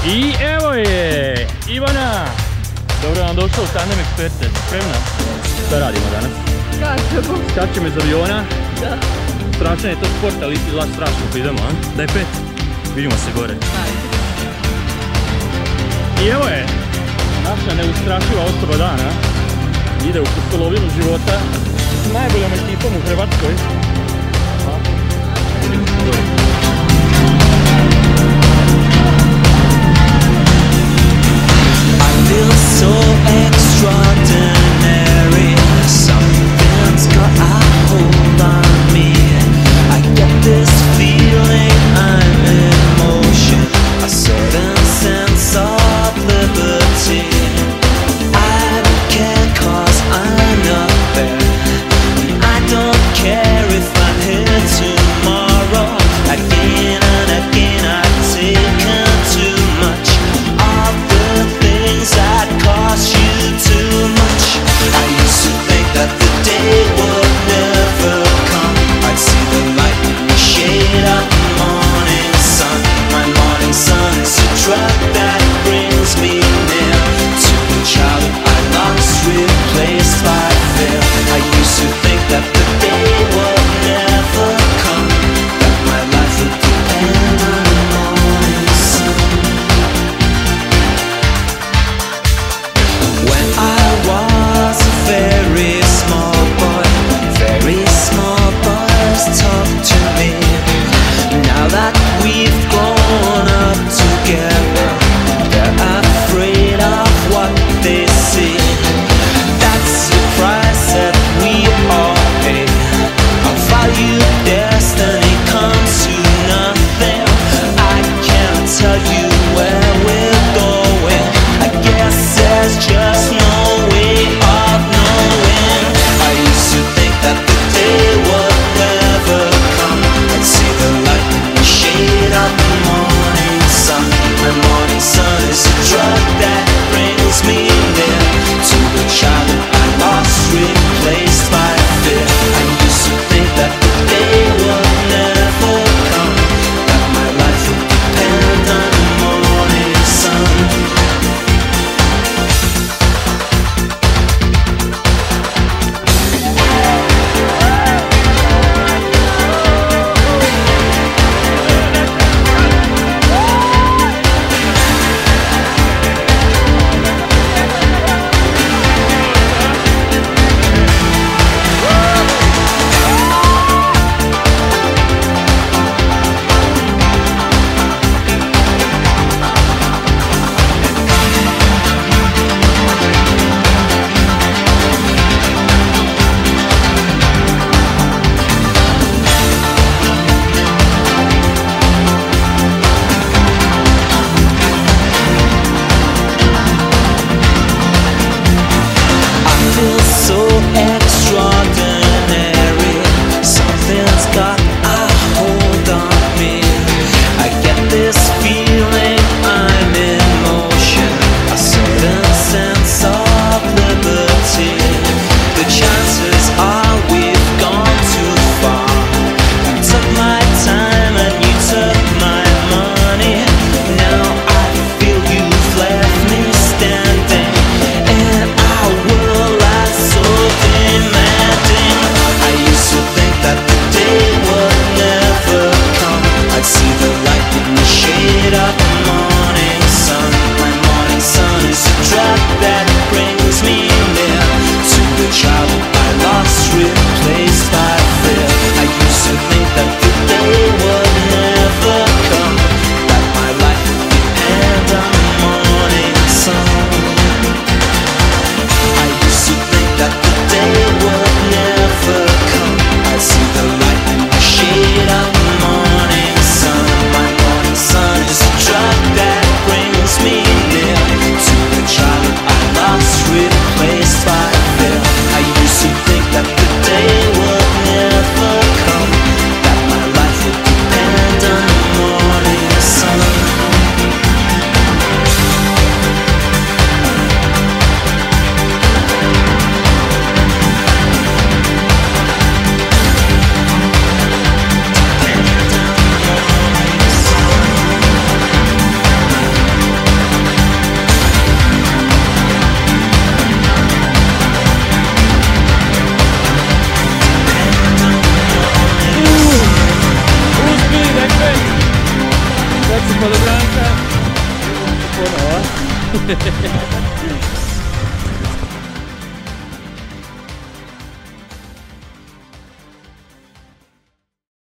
I evo je, Ivana! Dobro nam došla u Tandem Experti. Spremna? Šta radimo danas? Skačemo. Skačemo iz aviona? Da. Strašan je to sport, ali izgleda strašno pa idemo, a? Daj 5. Vidimo se gore. I evo je, naša neustrašiva osoba dana. Ide u pustolovinu života s najboljom ekipom u Hrvatskoj. Vidimo se gore. Feel so extraordinary. Something's got a hold on me. I get this feeling I'm in motion, a certain sense of liberty. I don't care 'cause I'm not there. I don't care if Hvala.